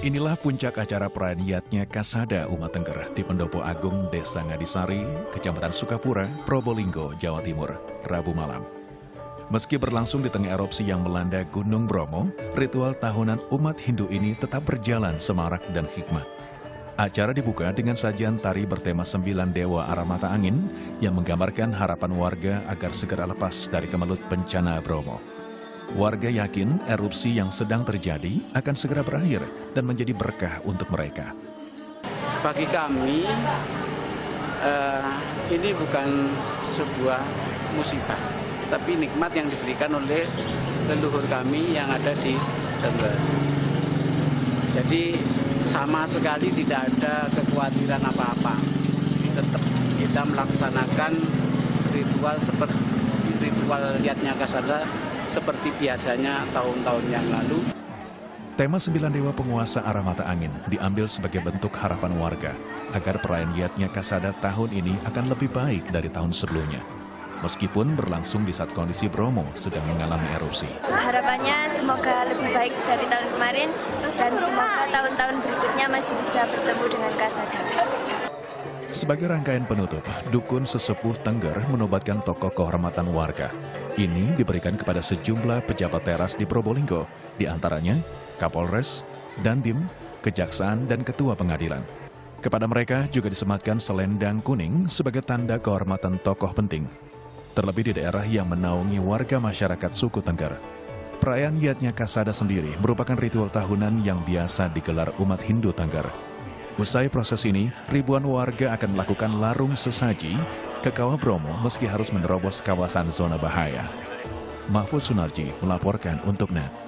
Inilah puncak acara perayaan Yatnya Kasada Umat Tengger di Pendopo Agung, Desa Ngadisari, Kecamatan Sukapura, Probolinggo, Jawa Timur, Rabu malam. Meski berlangsung di tengah erupsi yang melanda Gunung Bromo, ritual tahunan umat Hindu ini tetap berjalan semarak dan hikmat. Acara dibuka dengan sajian tari bertema 9 Dewa Arah Mata Angin yang menggambarkan harapan warga agar segera lepas dari kemelut bencana Bromo. Warga yakin erupsi yang sedang terjadi akan segera berakhir dan menjadi berkah untuk mereka. Bagi kami, ini bukan sebuah musibah, tapi nikmat yang diberikan oleh leluhur kami yang ada di Tengger. Jadi sama sekali tidak ada kekhawatiran apa-apa. Tetap kita melaksanakan ritual seperti ritual Yatnya Kasada seperti biasanya tahun-tahun yang lalu. Tema 9 Dewa Penguasa Arah Mata Angin diambil sebagai bentuk harapan warga agar perayaan Yatnya Kasada tahun ini akan lebih baik dari tahun sebelumnya. Meskipun berlangsung di saat kondisi Bromo sedang mengalami erupsi. Harapannya semoga lebih baik dari tahun kemarin dan semoga tahun-tahun berikutnya masih bisa bertemu dengan Kasada. Sebagai rangkaian penutup, dukun sesepuh Tengger menobatkan tokoh kehormatan warga. Ini diberikan kepada sejumlah pejabat teras di Probolinggo, di antaranya Kapolres, Dandim, Kejaksaan, dan Ketua Pengadilan. Kepada mereka juga disematkan selendang kuning sebagai tanda kehormatan tokoh penting, terlebih di daerah yang menaungi warga masyarakat suku Tengger. Perayaan Yatnya Kasada sendiri merupakan ritual tahunan yang biasa digelar umat Hindu Tengger. Usai proses ini, ribuan warga akan melakukan larung sesaji ke Kawah Bromo meski harus menerobos kawasan zona bahaya. Mahfud Sunarji melaporkan untuk NET.